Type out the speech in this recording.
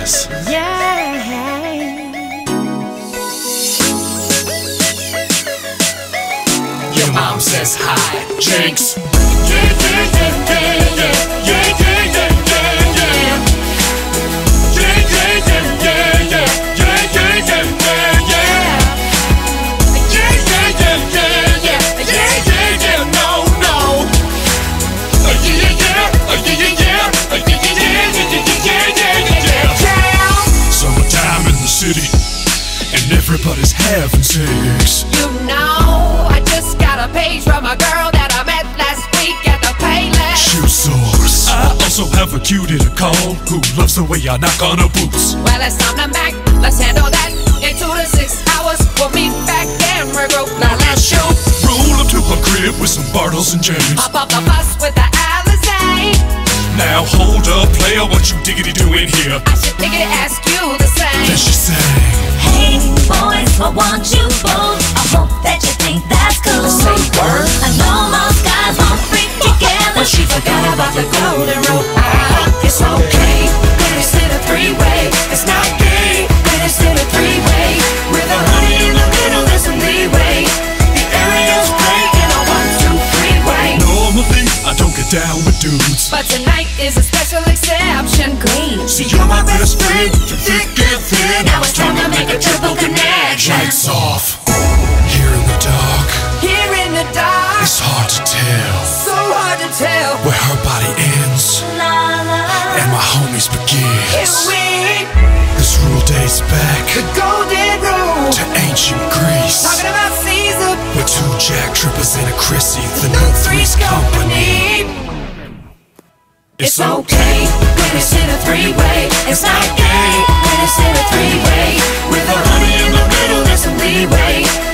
this. Yeah. Your mom says hi, Jinx. Summertime in the city, and everybody's having sex. You know, I just got a page from a girl that I met last week at the Payless Shoe source. I also have a cutie to call who loves the way I knock on her boots. Well, it's time to Mac. Let's handle that in 2 to 6 hours. We'll meet back and regroup. Now let's shoot. Roll up to her crib with some Bartles and James. Hop off the bus with the Alizé. Now hold up, player, what you diggity doing here? I should diggity ask you the same. Then she sang, hey boys, I want you both. I hope that you think that's cool. Say word. I know most guys won't freak together, But she forgot about the golden rule. It's okay when it's in a three-way. It's not gay when it's in a three-way. With a honey in the middle, there's some leeway. The area's great in a 1, 2, 3-way. normally I don't get down with dudes, But tonight is a special exception. Great. see you're my best friend, through thick and thin. Now it's time to make a triple connection. Lights off, here in the dark. Here in the dark, It's hard to tell so hard to tell. where her body ends la la. and my homies Here begins. we, This rule dates back the golden rule. to ancient Greece, Talking about Caesar, with 2 jack trippers and a Chrissy, the no new Three's Three's Company. Company. It's okay when it's in a three-way. It's not gay when it's in a three-way. With a honey in the middle, there's some leeway.